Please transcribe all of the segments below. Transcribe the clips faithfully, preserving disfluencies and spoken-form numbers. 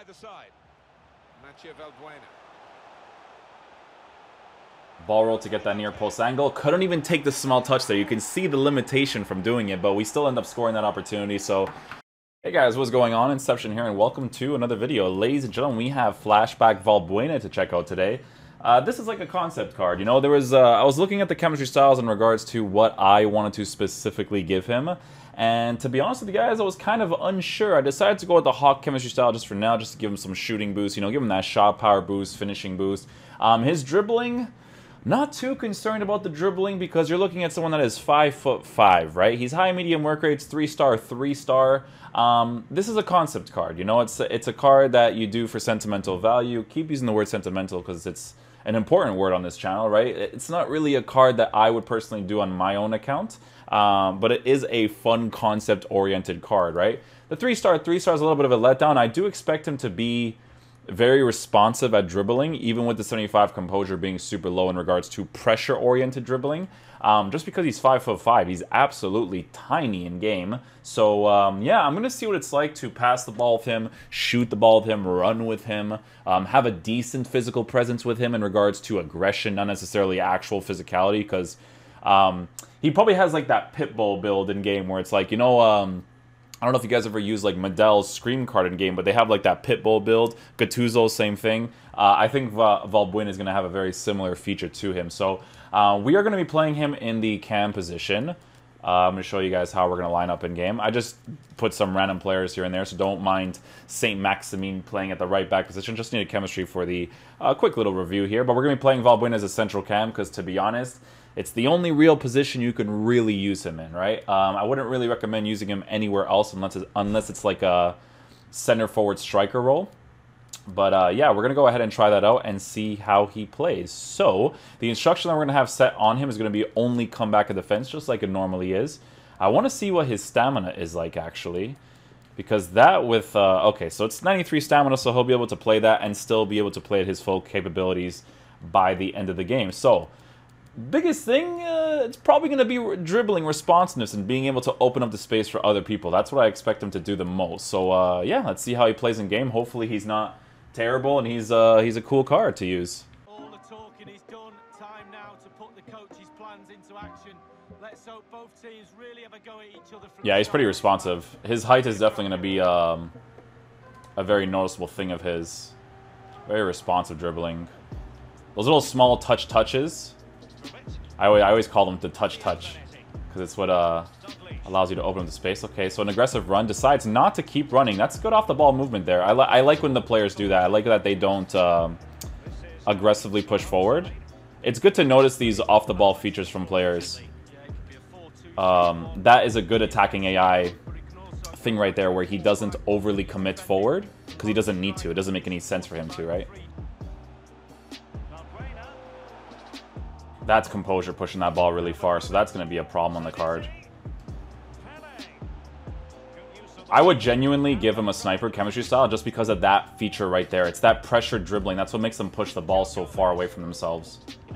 either side. Nacho Valbuena. Ball roll to get that near post angle. Couldn't even take the small touch there. You can see the limitation from doing it, but we still end up scoring that opportunity. So, hey guys, what's going on? Inception here, and welcome to another video. Ladies and gentlemen, we have Flashback Valbuena to check out today. Uh, this is like a concept card. You know, there was uh, I was looking at the chemistry styles in regards to what I wanted to specifically give him. And to be honest with you guys, I was kind of unsure. I decided to go with the Hawk chemistry style just for now, just to give him some shooting boost. You know, give him that shot power boost, finishing boost. Um, his dribbling... Not too concerned about the dribbling because you're looking at someone that is five foot five, right? He's high medium work rates, three star, three star. Um, this is a concept card, you know. It's a, it's a card that you do for sentimental value. Keep using the word sentimental because it's an important word on this channel, right? It's not really a card that I would personally do on my own account, um, but it is a fun concept oriented card, right? The three star, three star is a little bit of a letdown. I do expect him to be very responsive at dribbling, even with the seventy-five composure being super low in regards to pressure-oriented dribbling. Um, just because he's five foot five, he's absolutely tiny in game. So um, yeah, I'm gonna see what it's like to pass the ball with him, shoot the ball with him, run with him, um, have a decent physical presence with him in regards to aggression, not necessarily actual physicality, because um, he probably has like that pit bull build in game where it's like, you know. Um, I don't know if you guys ever use like Medel's Scream card in game, but they have like that Pitbull build. Gattuso, same thing. Uh, I think Va Valbuena is going to have a very similar feature to him. So uh, we are going to be playing him in the cam position. Uh, I'm going to show you guys how we're going to line up in game. I just put some random players here and there, so don't mind Saint Maximin playing at the right back position. Just needed chemistry for the uh, quick little review here. But we're going to be playing Valbuena as a central cam because, to be honest, it's the only real position you can really use him in, right? Um, I wouldn't really recommend using him anywhere else unless it's, unless it's like a center forward striker role. But uh, yeah, we're going to go ahead and try that out and see how he plays. So the instruction that we're going to have set on him is going to be only come back of defense, just like it normally is. I want to see what his stamina is like, actually. Because that with... Uh, okay, so it's ninety-three stamina, so he'll be able to play that and still be able to play at his full capabilities by the end of the game. So biggest thing, uh, it's probably going to be dribbling responsiveness and being able to open up the space for other people. That's what I expect him to do the most. So, uh, yeah, let's see how he plays in game. Hopefully he's not terrible and he's uh, he's a cool card to use. All the talking is done. Time now to put the coach's plans into action. Let's hope both teams really have a go at each other. Yeah, he's pretty responsive. His height is definitely going to be um, a very noticeable thing of his. Very responsive dribbling. Those little small touch touches, I always, I always call them the touch touch because it's what uh, allows you to open up the space. Okay, so an aggressive run, decides not to keep running. That's good off the ball movement there. I, li I like when the players do that. I like that they don't um, aggressively push forward. It's good to notice these off the ball features from players. Um, that is a good attacking A I thing right there where he doesn't overly commit forward because he doesn't need to. It doesn't make any sense for him to, right? That's composure pushing that ball really far, so that's going to be a problem on the card. I would genuinely give him a sniper chemistry style just because of that feature right there. It's that pressure dribbling. That's what makes them push the ball so far away from themselves.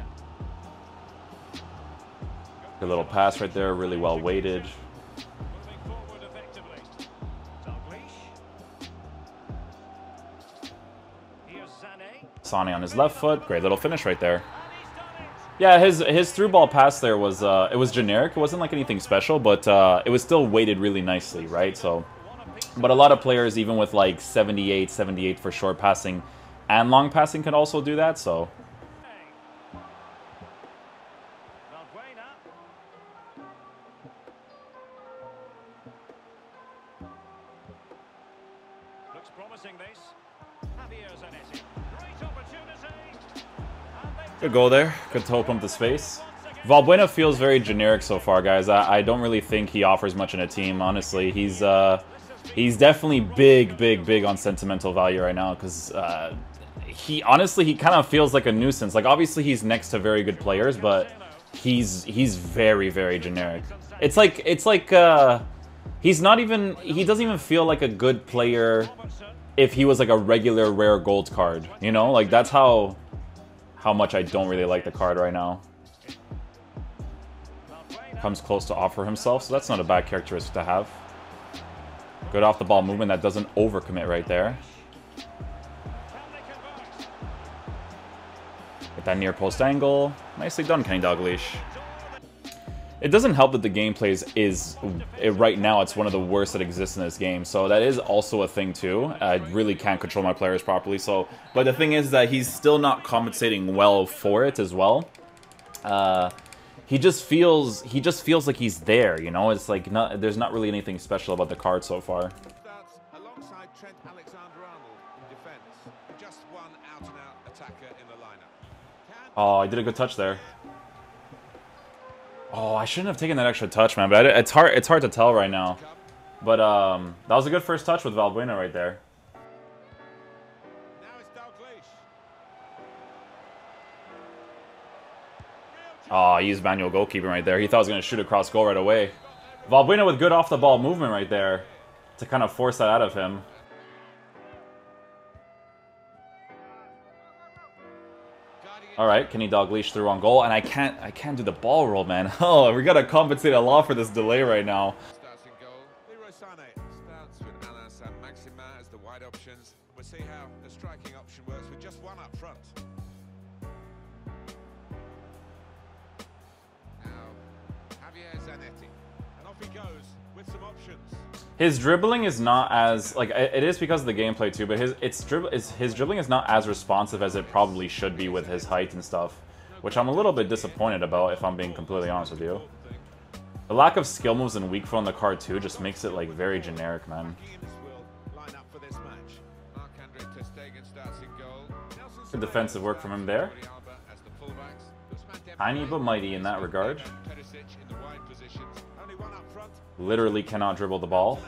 Good little pass right there, really well weighted. Sane on his left foot. Great little finish right there. Yeah, his his through ball pass there was uh, it was generic. It wasn't like anything special, but uh, it was still weighted really nicely, right? So, but a lot of players, even with like seventy-eight, seventy-eight for short passing and long passing, can also do that. So, looks promising this. Javier Zanetti. Great opportunity. good goal there. Good to open up the space. Valbuena feels very generic so far, guys. I, I don't really think he offers much in a team, honestly. He's uh, he's definitely big, big, big on sentimental value right now because uh, he honestly he kind of feels like a nuisance. Like obviously he's next to very good players, but he's he's very, very generic. It's like it's like uh, he's not even he doesn't even feel like a good player if he was like a regular rare gold card. You know, like that's how. How much I don't really like the card right now. Comes close to offer himself, so that's not a bad characteristic to have. Good off the ball movement that doesn't overcommit right there. Get that near post angle. Nicely done, Kenny Dalglish. It doesn't help that the gameplay is, is it, right now, it's one of the worst that exists in this game. So that is also a thing too. I really can't control my players properly. So, but the thing is that he's still not compensating well for it as well. Uh, he just feels he just feels like he's there. You know, it's like not there's not really anything special about the card so far. Starts alongside Trent Alexander-Arnold in defence. Just one out-and-out attacker in the lineup. Oh, I did a good touch there. Oh, I shouldn't have taken that extra touch, man. But it's hard. It's hard to tell right now. But um, that was a good first touch with Valbuena right there. Now it's Dalglish. Oh, I used manual goalkeeping right there. He thought I was going to shoot across goal right away. Valbuena with good off-the-ball movement right there to kind of force that out of him. All right, Kenny Dalglish through on goal, and I can't, I can't do the ball roll, man. Oh, we gotta compensate a lot for this delay right now. Starts in goal. Leroy Sané starts with Alain Saint-Maximin as the wide options. We'll see how the striking option works with just one up front. Now, Javier Zanetti, and off he goes with some options. His dribbling is not as, like, it is because of the gameplay too, but his it's dribble is his dribbling is not as responsive as it probably should be with his height and stuff, which I'm a little bit disappointed about, if I'm being completely honest with you. The lack of skill moves and weak foot on the card too just makes it like very generic, man. Good defensive work from him there. Tiny but mighty in that regard. Literally cannot dribble the ball.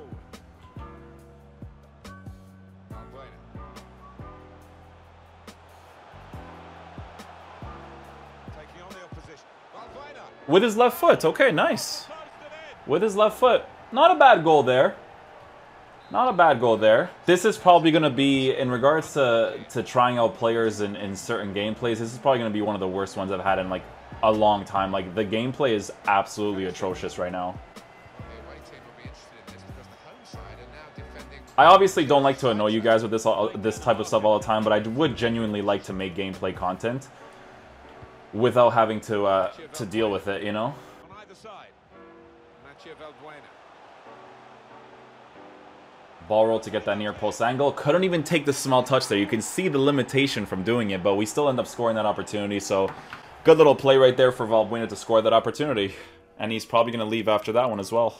With his left foot. Okay, nice. With his left foot. Not a bad goal there. Not a bad goal there. This is probably going to be, in regards to, to trying out players in, in certain gameplays, this is probably going to be one of the worst ones I've had in like a long time. Like, the gameplay is absolutely atrocious right now. I obviously don't like to annoy you guys with this this type of stuff all the time, but I would genuinely like to make gameplay content without having to uh, to deal with it, you know? On either side, Mathieu Valbuena. Ball roll to get that near post angle. Couldn't even take the small touch there. You can see the limitation from doing it, but we still end up scoring that opportunity. So good little play right there for Valbuena to score that opportunity. And he's probably going to leave after that one as well.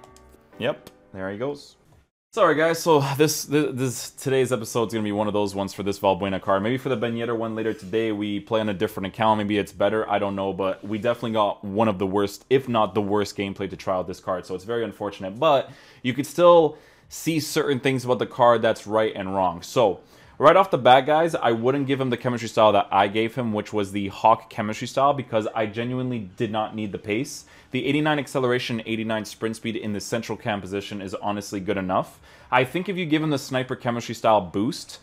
Yep, there he goes. Sorry guys, so this, this this today's episode is going to be one of those ones for this Valbuena card. Maybe for the Ben Yedder one later today, we play on a different account. Maybe it's better, I don't know. But we definitely got one of the worst, if not the worst gameplay to try out this card. So it's very unfortunate. But you could still see certain things about the card that's right and wrong. So right off the bat, guys, I wouldn't give him the chemistry style that I gave him, which was the Hawk chemistry style, because I genuinely did not need the pace. The eighty-nine acceleration, eighty-nine sprint speed in the central cam position is honestly good enough. I think if you give him the sniper chemistry style boost,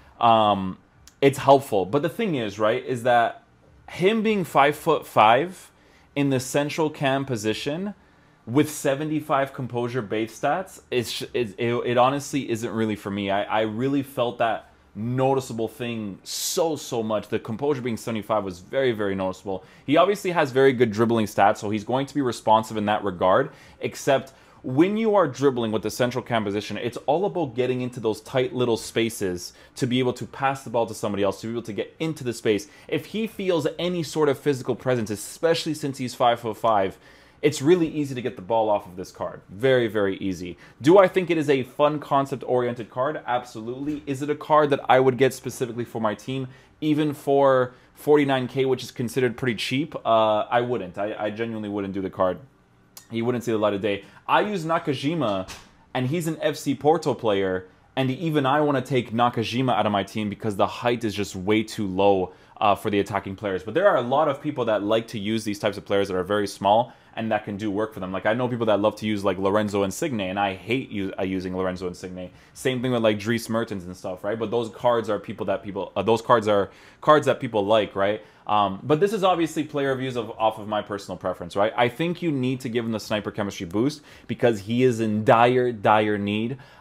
um, it's helpful. But the thing is, right, is that him being five foot five in the central cam position with seventy-five composure base stats, it's, it, it, it honestly isn't really for me. I, I really felt that noticeable thing so so much. The composure being seventy-five was very very noticeable. He obviously has very good dribbling stats, so he's going to be responsive in that regard, except when you are dribbling with the central cam position, it's all about getting into those tight little spaces to be able to pass the ball to somebody else, to be able to get into the space. If he feels any sort of physical presence, especially since he's five foot five, it's really easy to get the ball off of this card. Very, very easy. Do I think it is a fun concept-oriented card? Absolutely. Is it a card that I would get specifically for my team, even for forty-nine K, which is considered pretty cheap? Uh, I wouldn't. I, I genuinely wouldn't do the card. He wouldn't see the light of day. I use Nakajima, and he's an F C Porto player, and even I want to take Nakajima out of my team because the height is just way too low uh, for the attacking players. But there are a lot of people that like to use these types of players that are very small and that can do work for them. Like, I know people that love to use, like, Lorenzo Insigne, and I hate use, uh, using Lorenzo Insigne. Same thing with, like, Dries Mertens and stuff, right? But those cards are people that people, uh, those cards are cards that people like, right? Um, but this is obviously player reviews of off of my personal preference, right? I think you need to give him the sniper chemistry boost because he is in dire, dire need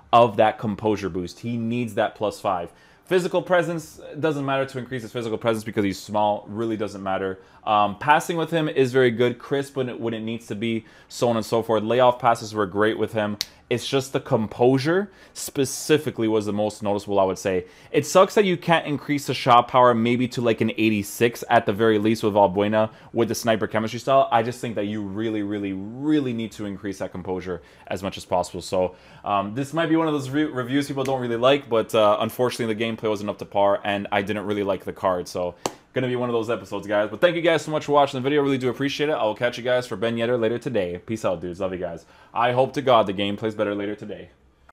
of that composure boost. He needs that plus five. Physical presence doesn't matter to increase his physical presence because he's small. Really doesn't matter. Um, passing with him is very good. Crisp when it, when it needs to be, so on and so forth. Layoff passes were great with him. It's just the composure specifically was the most noticeable, I would say. It sucks that you can't increase the shot power maybe to like an eighty-six at the very least with Valbuena with the sniper chemistry style. I just think that you really, really, really need to increase that composure as much as possible. So um, this might be one of those re reviews people don't really like, but uh, unfortunately the gameplay wasn't up to par and I didn't really like the card. So gonna be one of those episodes, guys. But thank you guys so much for watching the video. Really do appreciate it. I will catch you guys for Ben Yedder later today. Peace out, dudes. Love you guys. I hope to God the game plays better later today.